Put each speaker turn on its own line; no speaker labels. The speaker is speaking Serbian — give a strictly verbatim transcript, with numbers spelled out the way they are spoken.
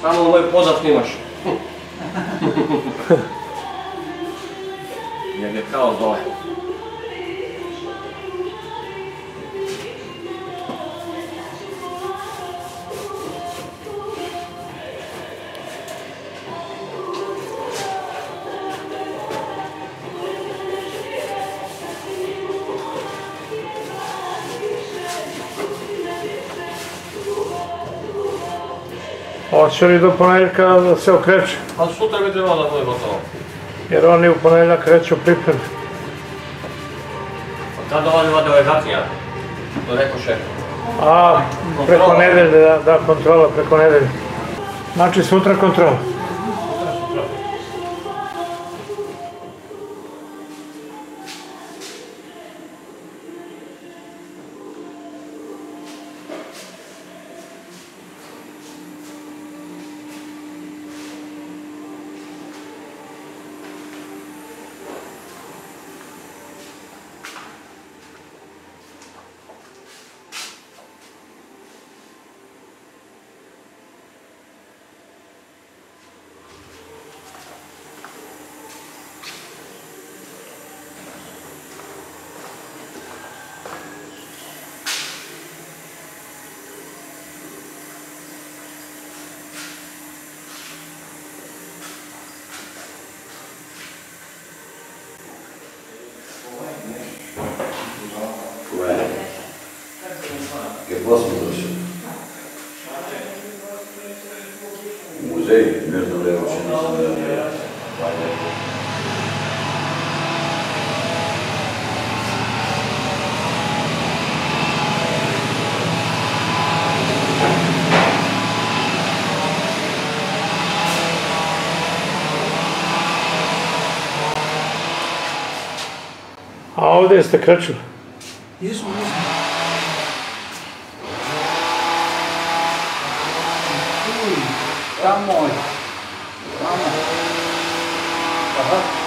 Samo moj pozad snimaš. Jer je kao dole.
Hoće li do ponedjeljka da se okreće?
A sutra bi trebalo da bude gotovo.
Jer oni u ponedjeljak kreću pripreme.
Kad dolazi delegacija? To rekao šef.
A, preko nedelje, da, kontrola preko nedelje. Znači sutra kontrola.
Che posso došao? U muzej, ne znam da je uopće nisam da je
A ovdje ste krećili?
Jesmo, jesmo. Uj, tamo je. Tamo. Aha.